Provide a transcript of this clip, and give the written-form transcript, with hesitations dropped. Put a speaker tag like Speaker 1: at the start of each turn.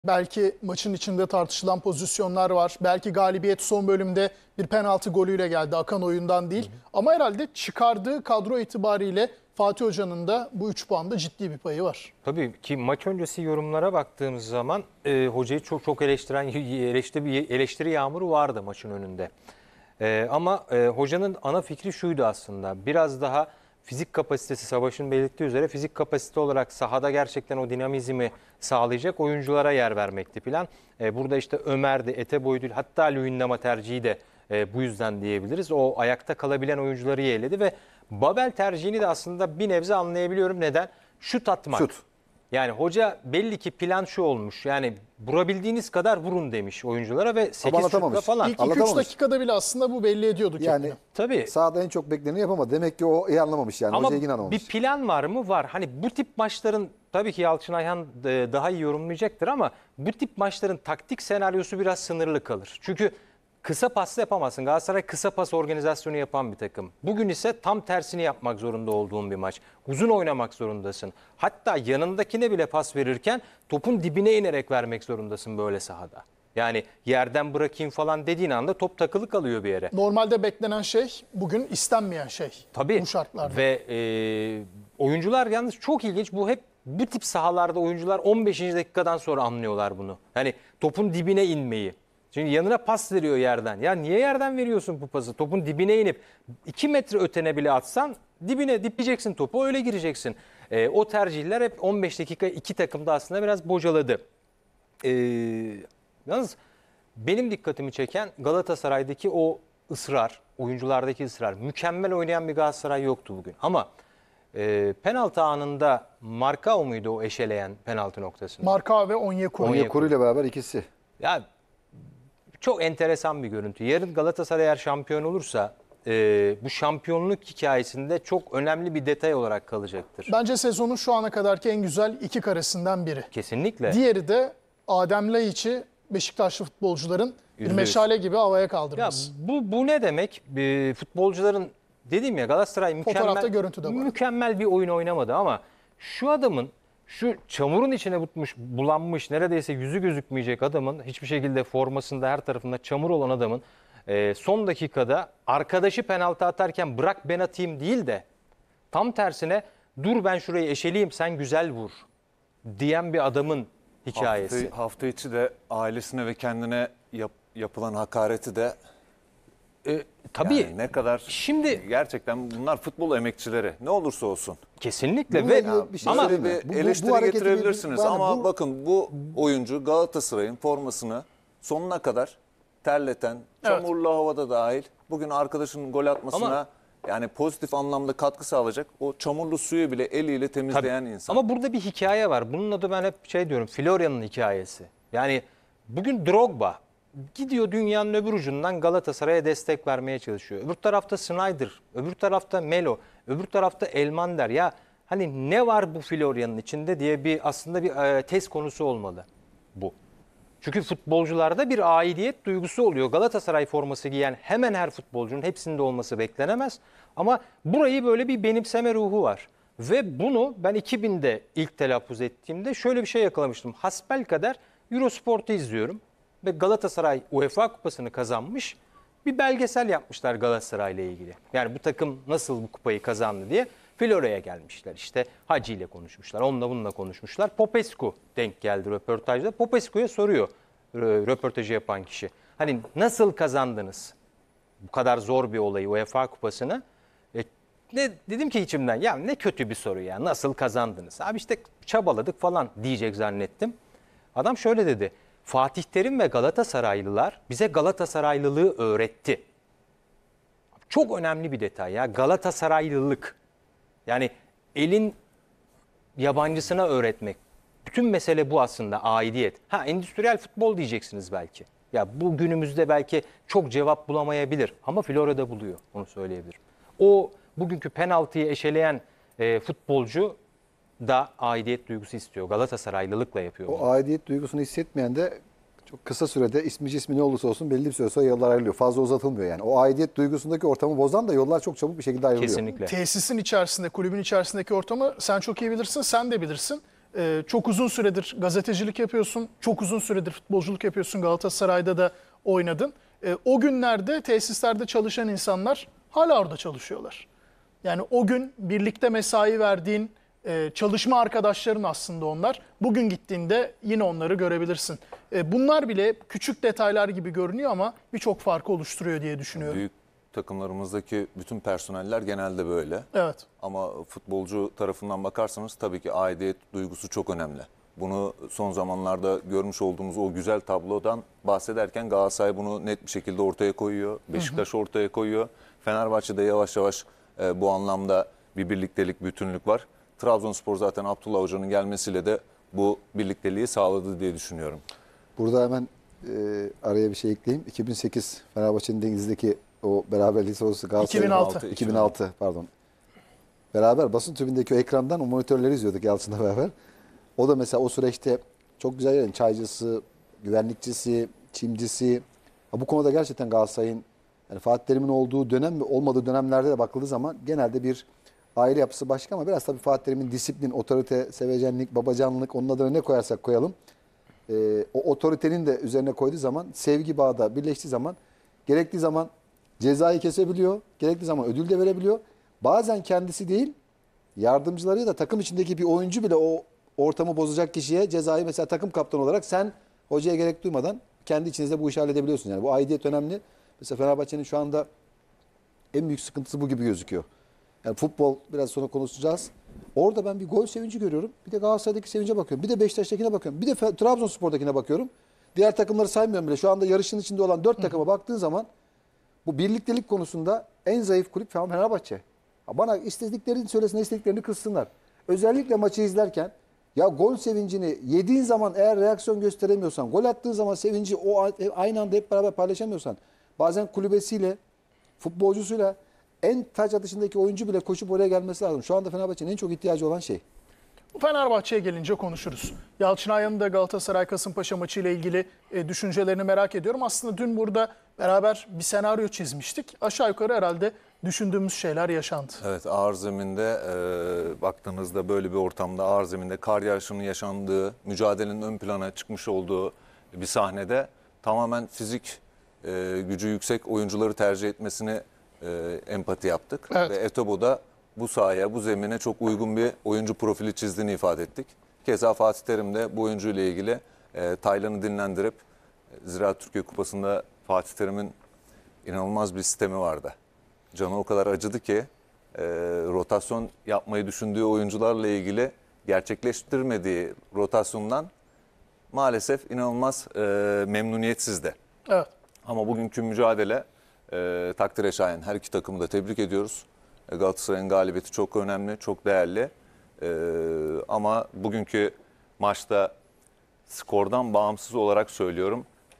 Speaker 1: Belki maçın içinde tartışılan pozisyonlar var. Belki galibiyet son bölümde bir penaltı golüyle geldi. Akan oyundan değil. Ama herhalde çıkardığı kadro itibariyle Fatih Hoca'nın da bu 3 puanda ciddi bir payı var.
Speaker 2: Tabii ki maç öncesi yorumlara baktığımız zaman hocayı çok eleştiren eleştiri yağmuru vardı maçın önünde. Ama hocanın ana fikri şuydu aslında. Biraz daha fizik kapasitesi, Savaş'ın belirttiği üzere fizik kapasite olarak sahada gerçekten o dinamizmi sağlayacak oyunculara yer vermekti plan. Burada işte Ömer'di, Eteboy'du, hatta Luyendama tercihi de bu yüzden diyebiliriz. O ayakta kalabilen oyuncuları yeğledi ve Babel tercihini de aslında bir nebze anlayabiliyorum. Neden? Şut atmak.
Speaker 3: Şut.
Speaker 2: Yani hoca belli ki plan şu olmuş. Yani vurabildiğiniz kadar vurun demiş oyunculara ve 8 şutla falan.
Speaker 1: İlk 2-3 dakikada bile aslında bu belli ediyordu kendini.
Speaker 3: Yani
Speaker 2: Tabii.
Speaker 3: sahada en çok bekleneni yapamadı. Demek ki o iyi anlamamış yani.
Speaker 2: Ama
Speaker 3: Hoca iyi anlamamış.
Speaker 2: bir plan var mı? Var. Hani bu tip maçların tabii ki Yalçın Ayhan daha iyi yorumlayacaktır ama bu tip maçların taktik senaryosu biraz sınırlı kalır. Çünkü kısa pasla yapamazsın. Galatasaray kısa pas organizasyonu yapan bir takım. Bugün ise tam tersini yapmak zorunda olduğun bir maç. Uzun oynamak zorundasın. Hatta yanındakine bile pas verirken topun dibine inerek vermek zorundasın böyle sahada. Yani yerden bırakayım falan dediğin anda top takılı kalıyor bir yere.
Speaker 1: Normalde beklenen şey bugün istenmeyen şey.
Speaker 2: Tabii.
Speaker 1: Bu şartlarda.
Speaker 2: Ve oyuncular yalnız çok ilginç. Bu tip sahalarda oyuncular 15. dakikadan sonra anlıyorlar bunu. Yani topun dibine inmeyi. Şimdi yanına pas veriyor yerden. Ya niye yerden veriyorsun bu pası? Topun dibine inip 2 metre ötene bile atsan dibine dipleyeceksin topu, öyle gireceksin. O tercihler hep 15 dakika iki takımda aslında biraz bocaladı. Yalnız benim dikkatimi çeken Galatasaray'daki o ısrar, oyunculardaki ısrar. Mükemmel oynayan bir Galatasaray yoktu bugün. Ama penaltı anında Markao muydu o eşeleyen penaltı noktasını?
Speaker 1: Marka ve Onyekuru.
Speaker 3: Onyekuru ile beraber ikisi.
Speaker 2: Ya çok enteresan bir görüntü. Yarın Galatasaray eğer şampiyon olursa bu şampiyonluk hikayesinde çok önemli bir detay olarak kalacaktır.
Speaker 1: Bence sezonun şu ana kadarki en güzel iki karesinden biri.
Speaker 2: Kesinlikle.
Speaker 1: Diğeri de Adem Laiç'i Beşiktaşlı futbolcuların bir
Speaker 2: %100.
Speaker 1: meşale gibi havaya
Speaker 2: Ya
Speaker 1: kaldırması.
Speaker 2: bu ne demek? Futbolcuların dediğim ya Galatasaray
Speaker 1: Fotoğrafta görüntü de var.
Speaker 2: mükemmel bir oyun oynamadı ama şu adamın şu çamurun içine bulanmış neredeyse yüzü gözükmeyecek adamın hiçbir şekilde formasında her tarafında çamur olan adamın son dakikada arkadaşı penaltı atarken bırak ben atayım değil de tam tersine dur ben şurayı eşeleyeyim sen güzel vur diyen bir adamın hikayesi.
Speaker 4: Hafta içi de ailesine ve kendine yapılan hakareti de
Speaker 2: Tabii.
Speaker 4: yani ne kadar
Speaker 2: Şimdi
Speaker 4: gerçekten bunlar futbol emekçileri ne olursa olsun.
Speaker 2: kesinlikle
Speaker 3: Bununla
Speaker 2: ve
Speaker 3: ilgili bir şey
Speaker 2: ama
Speaker 3: söyleyeyim mi?
Speaker 4: Bir
Speaker 3: Bu
Speaker 4: eleştiri
Speaker 3: hareketi
Speaker 4: getirebilirsiniz
Speaker 3: yani
Speaker 4: ama bakın bu oyuncu Galatasaray'ın formasını sonuna kadar terleten, çamurlu havada dahil bugün arkadaşının gol atmasına
Speaker 2: Ama-
Speaker 4: yani pozitif anlamda katkı sağlayacak o çamurlu suyu bile eliyle temizleyen insan.
Speaker 2: Ama burada bir hikaye var. Bunun adı ben hep şey diyorum, Florya'nın hikayesi. Yani bugün Drogba gidiyor dünyanın öbür ucundan Galatasaray'a destek vermeye çalışıyor. Öbür tarafta Snyder, öbür tarafta Melo, öbür tarafta Elmander. Ya hani ne var bu Florya'nın içinde diye aslında bir tez konusu olmalı bu. Çünkü futbolcularda bir aidiyet duygusu oluyor. Galatasaray forması giyen hemen her futbolcunun hepsinde olması beklenemez. Ama burayı böyle bir benimseme ruhu var. Ve bunu ben 2000'de ilk telaffuz ettiğimde şöyle bir şey yakalamıştım. Hasbelkader Eurosport'u izliyorum. Ve Galatasaray UEFA kupasını kazanmış. Bir belgesel yapmışlar Galatasaray ile ilgili. Yani bu takım nasıl bu kupayı kazandı diye. Florya'ya gelmişler işte Hacı ile konuşmuşlar, onunla bununla konuşmuşlar. Popescu denk geldi röportajda. Popescu'ya soruyor röportajı yapan kişi. Hani nasıl kazandınız bu kadar zor bir olayı UEFA kupasını? Dedim ki içimden ya ne kötü bir soru ya nasıl kazandınız? Abi işte çabaladık falan diyecek zannettim. Adam şöyle dedi. Fatih Terim ve Galatasaraylılar bize Galatasaraylılığı öğretti. Çok önemli bir detay ya Galatasaraylılık. Yani elin yabancısına öğretmek. Bütün mesele bu aslında aidiyet. Endüstriyel futbol diyeceksiniz belki. Ya bu günümüzde belki çok cevap bulamayabilir ama Florya'da buluyor onu söyleyebilirim. O bugünkü penaltıyı eşeleyen futbolcu da aidiyet duygusu istiyor. Galatasaraylılıkla yapıyor bunu.
Speaker 3: O aidiyet duygusunu hissetmeyen de çok kısa sürede ismi cismi ne olursa olsun belli bir süre sonra yollar ayrılıyor. Fazla uzatılmıyor yani. O aidiyet duygusundaki ortamı bozan da yollar çok çabuk bir şekilde ayrılıyor.
Speaker 2: Kesinlikle.
Speaker 1: Tesisin içerisinde, kulübün içerisindeki ortamı sen çok iyi bilirsin, sen de bilirsin. Çok uzun süredir gazetecilik yapıyorsun, çok uzun süredir futbolculuk yapıyorsun, Galatasaray'da da oynadın. O günlerde tesislerde çalışan insanlar hala orada çalışıyorlar. Yani o gün birlikte mesai verdiğin çalışma arkadaşların aslında onlar. Bugün gittiğinde yine onları görebilirsin. Bunlar bile küçük detaylar gibi görünüyor ama birçok farkı oluşturuyor diye düşünüyorum.
Speaker 4: Büyük takımlarımızdaki bütün personeller genelde böyle.
Speaker 1: Evet.
Speaker 4: Ama futbolcu tarafından bakarsanız tabii ki aidiyet duygusu çok önemli. Bunu son zamanlarda görmüş olduğumuz o güzel tablodan bahsederken Galatasaray bunu net bir şekilde ortaya koyuyor. Beşiktaş ortaya koyuyor. Fenerbahçe'de yavaş yavaş bu anlamda bir birliktelik, bütünlük var. Trabzonspor zaten Abdullah Hoca'nın gelmesiyle de bu birlikteliği sağladı diye düşünüyorum.
Speaker 3: Burada hemen araya bir şey ekleyeyim. 2008 Fenerbahçe'nin Denizli'deki o beraberliği sonrası Galatasaray 2006 pardon. Beraber basın tribündeki o ekrandan o monitörleri izliyorduk Yalçın'la beraber. O da mesela o süreçte çok güzel yani çaycısı, güvenlikçisi, çimcisi. Bu konuda gerçekten Galatasaray'ın yani Fatih Terim'in olduğu dönem ve olmadığı dönemlerde de bakıldığı zaman genelde bir aile yapısı başka ama biraz tabii Fatih Terim'in disiplin, otorite, sevecenlik, babacanlık onun adına ne koyarsak koyalım. O otoritenin de üzerine koyduğu zaman sevgi bağı da birleştiği zaman gerektiği zaman cezayı kesebiliyor, gerektiği zaman ödül de verebiliyor. Bazen kendisi değil yardımcıları ya da takım içindeki bir oyuncu bile o ortamı bozacak kişiye cezayı mesela takım kaptanı olarak sen hocaya gerek duymadan kendi içinizde bu işi halledebiliyorsun. Yani bu aidiyet önemli. Mesela Fenerbahçe'nin şu anda en büyük sıkıntısı bu gibi gözüküyor. Yani futbol biraz sonra konuşacağız. Orada ben bir gol sevinci görüyorum. Bir de Galatasaray'daki sevince bakıyorum. Bir de Beşiktaş'takine bakıyorum. Bir de Trabzonspor'dakine bakıyorum. Diğer takımları saymıyorum bile. Şu anda yarışın içinde olan 4 takıma baktığın zaman bu birliktelik konusunda en zayıf kulüp Fenerbahçe. Bana istediklerini söylesinler, istediklerini kızsınlar. Özellikle maçı izlerken ya gol sevincini yediğin zaman eğer reaksiyon gösteremiyorsan, gol attığın zaman sevinci aynı anda hep beraber paylaşamıyorsan, bazen kulübesiyle, futbolcusuyla en taç atışındaki oyuncu bile koşup oraya gelmesi lazım. Şu anda Fenerbahçe'nin en çok ihtiyacı olan şey.
Speaker 1: Fenerbahçe'ye gelince konuşuruz. Yalçın Ayhan'ın da Galatasaray-Kasımpaşa maçı ile ilgili düşüncelerini merak ediyorum. Aslında dün burada beraber bir senaryo çizmiştik. Aşağı yukarı herhalde düşündüğümüz şeyler yaşandı.
Speaker 4: Evet, ağır zeminde baktığınızda böyle bir ortamda ağır zeminde kar yağışının yaşandığı, mücadelenin ön plana çıkmış olduğu bir sahnede tamamen fizik gücü yüksek oyuncuları tercih etmesini empati yaptık.
Speaker 1: Evet.
Speaker 4: Ve Etobo'da bu sahaya, bu zemine çok uygun bir oyuncu profili çizdiğini ifade ettik. Keza Fatih Terim de bu oyuncu ile ilgili Taylan'ı dinlendirip Ziraat Türkiye Kupası'nda Fatih Terim'in inanılmaz bir sistemi vardı. Canı o kadar acıdı ki rotasyon yapmayı düşündüğü oyuncularla ilgili gerçekleştirmediği rotasyondan maalesef inanılmaz memnuniyetsizdi.
Speaker 1: Evet.
Speaker 4: Ama bugünkü mücadele takdire şayan. Her iki takımı da tebrik ediyoruz. Galatasaray'ın galibiyeti çok önemli, çok değerli. Ama bugünkü maçta skordan bağımsız olarak söylüyorum.